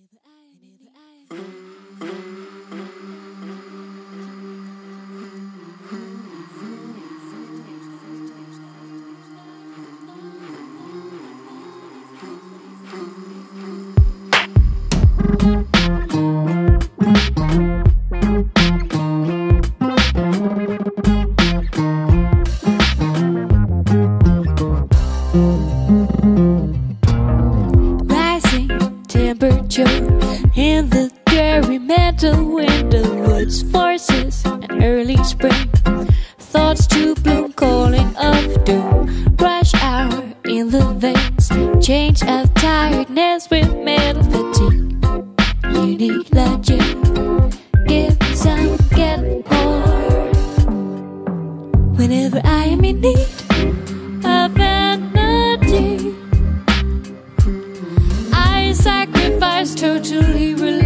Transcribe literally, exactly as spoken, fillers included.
Rising temperature in the dreary meadow, in the woods, forces an early spring, thoughts to bloom, calling of doom, rush hour in the veins, change of tiredness with mental fatigue. You need logic, give some, get more. Whenever I am in need of energy, I sacrifice, totally religious.